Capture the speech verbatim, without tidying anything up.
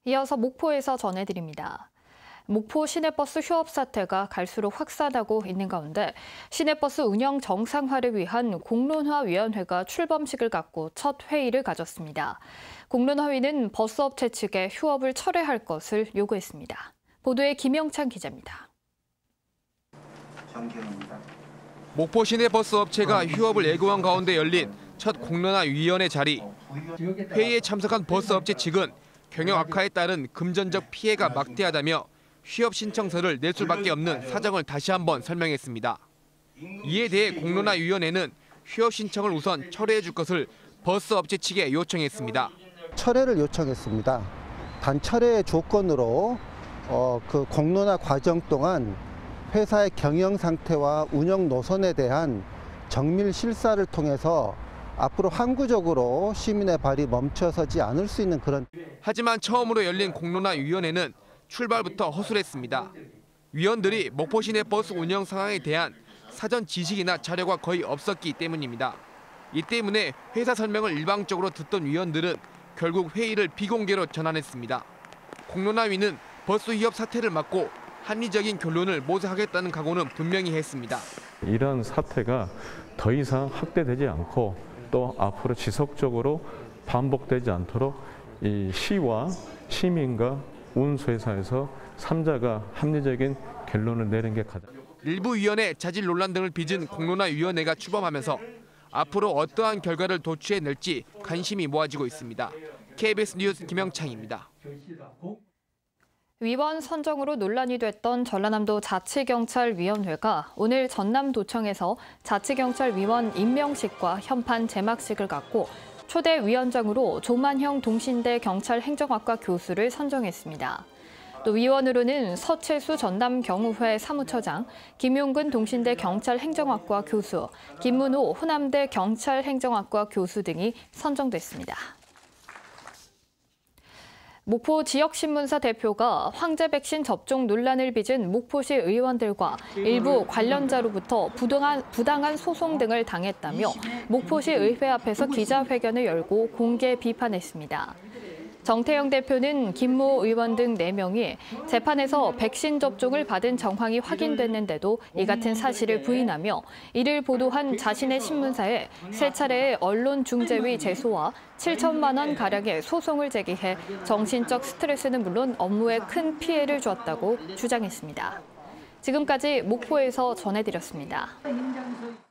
이어서 목포에서 전해드립니다. 목포 시내버스 휴업 사태가 갈수록 확산하고 있는 가운데 시내버스 운영 정상화를 위한 공론화위원회가 출범식을 갖고 첫 회의를 가졌습니다. 공론화위는 버스업체 측에 휴업을 철회할 것을 요구했습니다. 보도에 김영찬 기자입니다. 목포 시내버스 업체가 휴업을 예고한 가운데 열린 첫 공론화위원회 자리. 회의에 참석한 버스업체 측은 경영 악화에 따른 금전적 피해가 막대하다며 휴업 신청서를 낼 수밖에 없는 사정을 다시 한번 설명했습니다. 이에 대해 공론화위원회는 휴업 신청을 우선 철회해 줄 것을 버스업체 측에 요청했습니다. 철회를 요청했습니다. 단 철회의 조건으로 어, 그 공론화 과정 동안 회사의 경영 상태와 운영 노선에 대한 정밀 실사를 통해서 앞으로 항구적으로 시민의 발이 멈춰서지 않을 수 있는 그런. 하지만 처음으로 열린 공론화위원회는 출발부터 허술했습니다. 위원들이 목포 시내 버스 운영 상황에 대한 사전 지식이나 자료가 거의 없었기 때문입니다. 이 때문에 회사 설명을 일방적으로 듣던 위원들은 결국 회의를 비공개로 전환했습니다. 공론화위는 버스 휴업 사태를 막고 합리적인 결론을 모색하겠다는 각오는 분명히 했습니다. 이런 사태가 더 이상 확대되지 않고 또 앞으로 지속적으로 반복되지 않도록 이 시와 시민과 운수회사에서 삼자가 합리적인 결론을 내는 게 가장. 일부 위원회 자질 논란 등을 빚은 공론화위원회가 출범하면서 앞으로 어떠한 결과를 도출해낼지 관심이 모아지고 있습니다. 케이비에스 뉴스 김영창입니다. 위원 선정으로 논란이 됐던 전라남도 자치경찰위원회가 오늘 전남도청에서 자치경찰위원 임명식과 현판 제막식을 갖고 초대 위원장으로 조만형 동신대 경찰행정학과 교수를 선정했습니다. 또 위원으로는 서채수 전남경우회 사무처장, 김용근 동신대 경찰행정학과 교수, 김문호 호남대 경찰행정학과 교수 등이 선정됐습니다. 목포 지역신문사 대표가 황제 백신 접종 논란을 빚은 목포시 의원들과 일부 관련자로부터 부당한, 부당한 소송 등을 당했다며 목포시 의회 앞에서 기자회견을 열고 공개 비판했습니다. 정태영 대표는 김모 의원 등 네 명이 재판에서 백신 접종을 받은 정황이 확인됐는데도 이 같은 사실을 부인하며 이를 보도한 자신의 신문사에 세 차례의 언론중재위 제소와 칠천만 원 가량의 소송을 제기해 정신적 스트레스는 물론 업무에 큰 피해를 주었다고 주장했습니다. 지금까지 목포에서 전해드렸습니다.